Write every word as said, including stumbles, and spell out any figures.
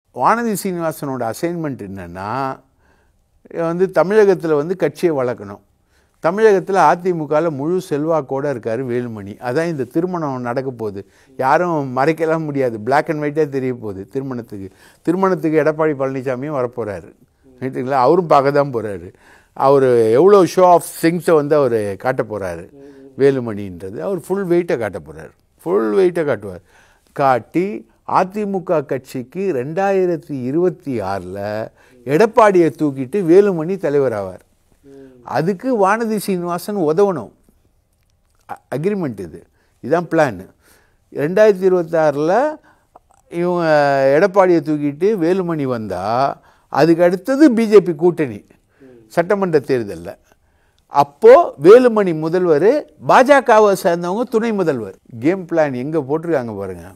Vanathi சீனிவாசனோட assignment என்னென்னா வந்து தமிழகத்தில் வந்து கட்சியை வளர்க்கணும். தமிழகத்தில் அதிமுகவில் முழு செல்வாக்கோடு இருக்கார் வேலுமணி. அதான் இந்த திருமணம் நடக்க போகுது. யாரும் மறைக்கலாம் முடியாது. பிளாக் அண்ட் ஒயிட்டாக தெரிய போகுது திருமணத்துக்கு. திருமணத்துக்கு எடப்பாடி பழனிசாமியும் வரப்போகிறாரு. ரைட்டுங்களா? அவரும் பார்க்க தான் போகிறாரு. அவர் எவ்வளோ ஷோ ஆஃப் திங்ஸை வந்து அவர் காட்ட போகிறாரு வேலுமணின்றது. அவர் ஃபுல் வெயிட்டை காட்ட போகிறார். ஃபுல் வெயிட்டை காட்டுவார். காட்டி அதிமுக கட்சிக்கு ரெண்டாயிரத்தி இருபத்தி ஆறில் எடப்பாடியை தூக்கிட்டு வேலுமணி தலைவர் ஆவார். அதுக்கு வானதி சீனிவாசன் உதவணும். அக்ரிமெண்ட் இது. இதுதான் பிளான். ரெண்டாயிரத்தி இருபத்தி ஆறில் இவங்க எடப்பாடியை தூக்கிட்டு வேலுமணி வந்தால் அதுக்கு அடுத்தது பிஜேபி கூட்டணி சட்டமன்ற தேர்தலில். அப்போது வேலுமணி முதல்வர், பாஜகவை சேர்ந்தவங்க துணை முதல்வர். கேம் பிளான் எங்கே போட்டிருக்காங்க பாருங்கள்.